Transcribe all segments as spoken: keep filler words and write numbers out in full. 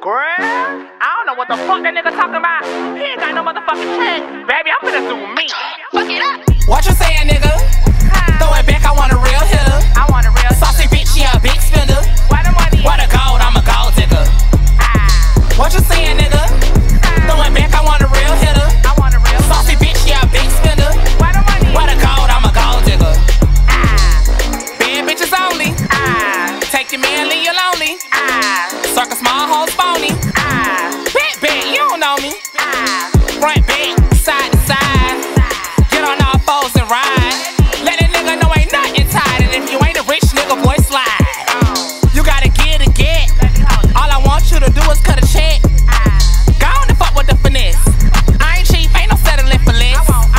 Girl, I don't know what the fuck that nigga talking about. He ain't got no motherfucking check. Baby, I'm finna do me. Fuck it up. What you saying, nigga? Throw it back, I want a real hitter. I want a real saucy bitch, yeah, a big spender. Why the money? What a gold, I'm a gold digger. Ah. What you saying, nigga? Throw it back, I want a real hitter. I want a real saucy bitch, yeah, a big spender. Why the money? What a gold, I'm a gold digger. Ah. Bad bitches only. Ah. Take your man, leave you lonely. Ah. Circle small hoes phony. Ah. Bet, bet, you don't know me. Ah. Front back, side to side. Get on all fours and ride. Let a nigga know ain't nothing tied. And if you ain't a rich nigga, boy, slide. You gotta get it, get. All I want you to do is cut a check. Go on and fuck with the finesse. I ain't cheap, ain't no settling for less.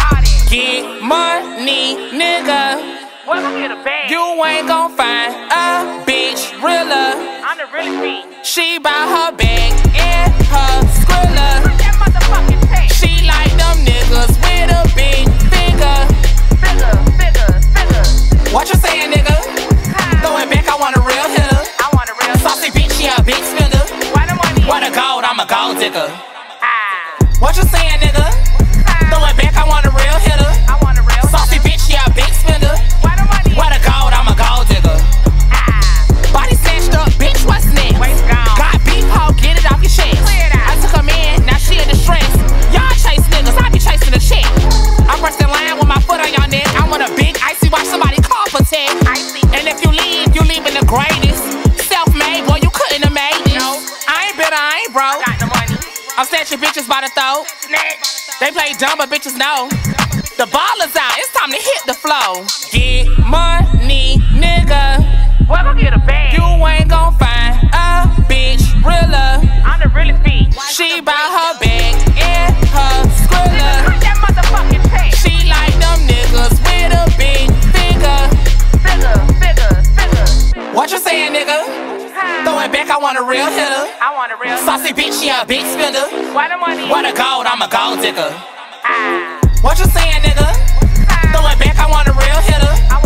Get money, nigga. Well, go get a bag. You ain't gon' find a bitch realer. I'm the realest bitch. She bout her bag and her skrilla. That motherfucking tape. She like them niggas with a big finger. Figure, figure, figure. What you saying, nigga? Throw it back, I want a real hitter. I want a real saucy bitch, yeah, a big spender. Why the money? What a gold, I'm a gold digger. Ah. What you saying, nigga? Throw it back, I want a real hitter. I want a real saucy bitch, yeah, a big spender. Why the money? What a gold, I'm a gold digger. Ah. Body snatched up, bitch, what's next? Waist gone. Got beef, hoe, get it off your chest. Clear it out. I took her man, now she in distress. Y'all chase niggas, I be chasing the check. I'm pressed in line with my foot on your neck. I want a big icy watch, somebody call for tech. Icy. And if you leave, you leaving the greatest. Self-made, boy, you couldn't have made this. No. I ain't bitter, I ain't broke. Got the money. I'm snatching bitches by the throat. Snatch. They play dumb, but bitches know. The ball is out, it's time to hit the flow. Get money, nigga. Well, go get a bag. You ain't gon' find a bitch realer. I'm the realest bitch. She bout her bag and her skrilla. Cut that motherfucking tape. She like them niggas with a big finger. Figure, figure, figure. What you saying, nigga? Throw it back, I want a real hitter. I want a real saucy bitch, yeah, a big spender. Why the money? What a gold, I'm a gold digger. Ah. What you saying, nigga? Throw it back, I want a real hitter. I